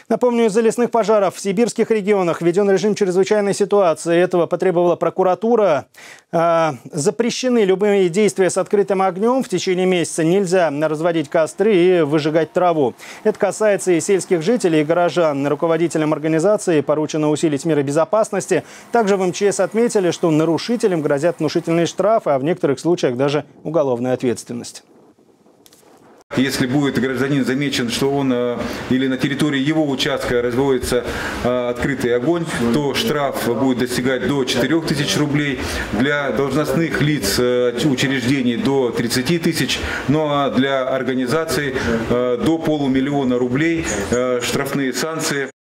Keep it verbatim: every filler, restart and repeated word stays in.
Напомню, из-за лесных пожаров в сибирских регионах введен режим чрезвычайной ситуации. Этого потребовала прокуратура. Э, запрещены любые действия с открытым огнем. В течение месяца нельзя разводить костры и выжигать траву. Это касается и сельских жителей, и горожан. Руководителям организации поручено усилить меры безопасности. Также в эм че эс отметили, что нарушителям грозят внушительные штрафы, а в некоторых случаях даже уголовная ответственность. Если будет гражданин замечен, что он или на территории его участка разводится открытый огонь, то штраф будет достигать до четырёх тысяч рублей. Для должностных лиц учреждений до тридцати тысяч, ну а для организаций до полумиллиона рублей штрафные санкции.